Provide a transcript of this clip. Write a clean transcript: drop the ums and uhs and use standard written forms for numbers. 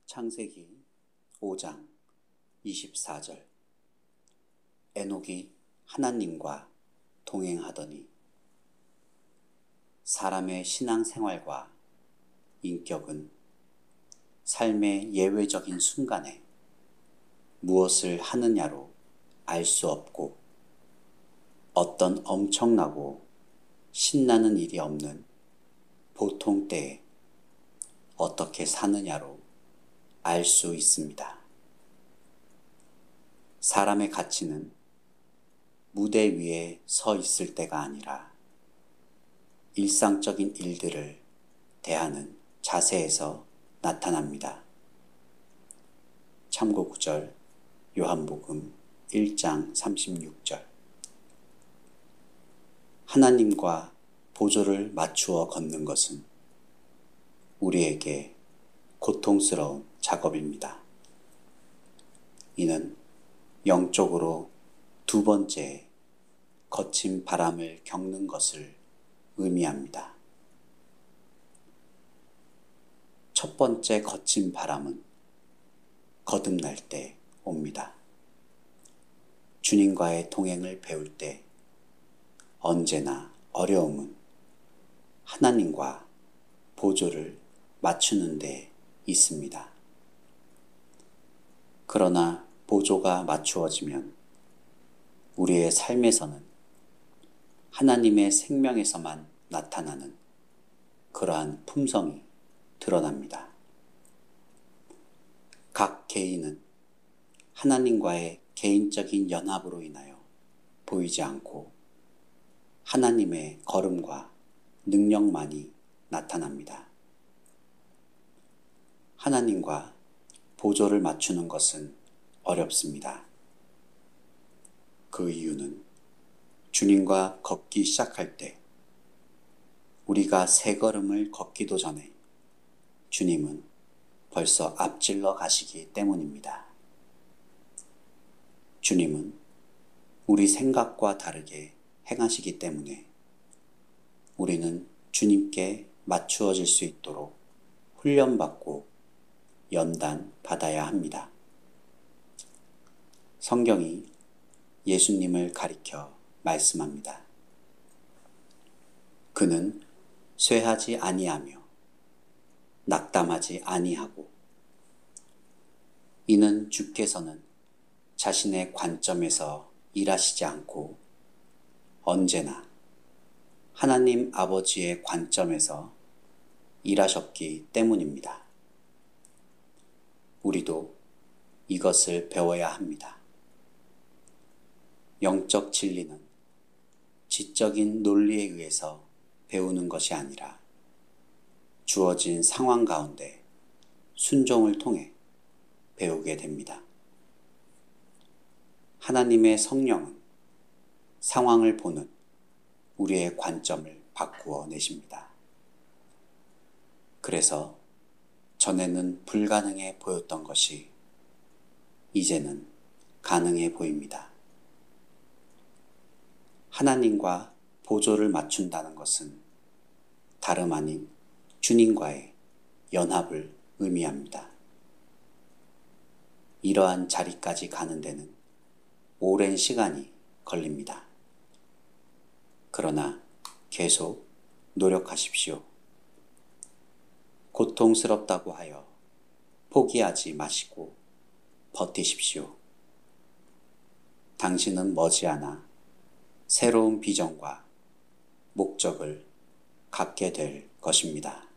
창세기 5장 24절. 에녹이 하나님과 동행하더니 사람의 신앙생활과 인격은 삶의 예외적인 순간에 무엇을 하느냐로 알 수 없고 어떤 엄청나고 신나는 일이 없는 보통 때에 어떻게 사느냐로 알 수 있습니다. 사람의 가치는 무대 위에 서 있을 때가 아니라 일상적인 일들을 대하는 자세에서 나타납니다. 참고 구절 요한복음 1장 36절. 하나님과 보조를 맞추어 걷는 것은 우리에게 고통스러운 작업입니다. 이는 영적으로 두 번째 거친 바람을 겪는 것을 의미합니다. 첫 번째 거친 바람은 거듭날 때 옵니다. 주님과의 동행을 배울 때 언제나 어려움은 하나님과 보조를 맞추는 데 있습니다. 그러나 보조가 맞추어지면 우리의 삶에서는 하나님의 생명에서만 나타나는 그러한 품성이 드러납니다. 각 개인은 하나님과의 개인적인 연합으로 인하여 보이지 않고 하나님의 걸음과 능력만이 나타납니다. 하나님과 보조를 맞추는 것은 어렵습니다. 그 이유는 주님과 걷기 시작할 때 우리가 세 걸음을 걷기도 전에 주님은 벌써 앞질러 가시기 때문입니다. 주님은 우리 생각과 다르게 행하시기 때문에 우리는 주님께 맞추어질 수 있도록 훈련받고 연단받아야 합니다. 성경이 예수님을 가리켜 말씀합니다. 그는 쇠하지 아니하며 낙담하지 아니하고 이는 주께서는 자신의 관점에서 일하시지 않고 언제나 하나님 아버지의 관점에서 일하셨기 때문입니다. 우리도 이것을 배워야 합니다. 영적 진리는 지적인 논리에 의해서 배우는 것이 아니라 주어진 상황 가운데 순종을 통해 배우게 됩니다. 하나님의 성령은 상황을 보는 우리의 관점을 바꾸어 내십니다. 그래서 전에는 불가능해 보였던 것이 이제는 가능해 보입니다. 하나님과 보조를 맞춘다는 것은 다름 아닌 주님과의 연합을 의미합니다. 이러한 자리까지 가는 데는 오랜 시간이 걸립니다. 그러나 계속 노력하십시오. 고통스럽다고 하여 포기하지 마시고 버티십시오. 당신은 머지않아 새로운 비전과 목적을 갖게 될 것입니다.